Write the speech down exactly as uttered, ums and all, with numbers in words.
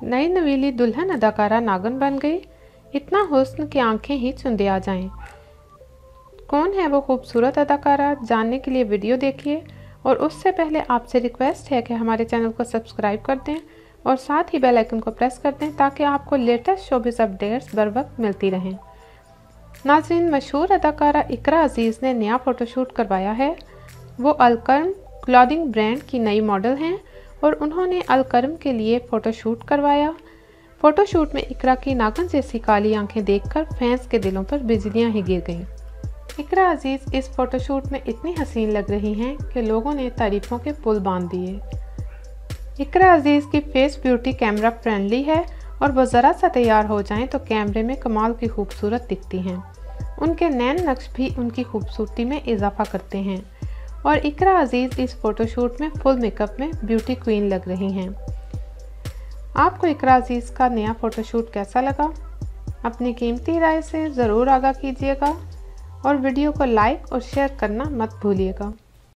नई नवीली दुल्हन अदाकारा नागिन बन गई। इतना हुस्न की आंखें ही चुंदे आ जाएं। कौन है वो खूबसूरत अदाकारा, जानने के लिए वीडियो देखिए। और उससे पहले आपसे रिक्वेस्ट है कि हमारे चैनल को सब्सक्राइब कर दें और साथ ही बेल आइकन को प्रेस कर दें ताकि आपको लेटेस्ट शोबिज़ अपडेट्स बर वक्त मिलती रहें। नाज़रीन, मशहूर अदाकारा इकरा अजीज़ ने नया फ़ोटोशूट करवाया है। वो अलकर्म क्लॉथिंग ब्रांड की नई मॉडल हैं और उन्होंने अलकर्म के लिए फ़ोटोशूट करवाया। फ़ोटोशूट में इकरा की नागिन जैसी काली आंखें देखकर फैंस के दिलों पर बिजलियां ही गिर गईं। इकरा अजीज़ इस फ़ोटोशूट में इतनी हसीन लग रही हैं कि लोगों ने तारीफ़ों के पुल बांध दिए। इकरा अजीज़ की फेस ब्यूटी कैमरा फ्रेंडली है और वो ज़रा सा तैयार हो जाएं तो कैमरे में कमाल की खूबसूरत दिखती हैं। उनके नैन नक्श भी उनकी खूबसूरती में इजाफा करते हैं और इकरा अजीज़ इस फ़ोटोशूट में फुल मेकअप में ब्यूटी क्वीन लग रही हैं। आपको इकरा अजीज़ का नया फ़ोटोशूट कैसा लगा? अपनी कीमती राय से ज़रूर आगाह कीजिएगा और वीडियो को लाइक और शेयर करना मत भूलिएगा।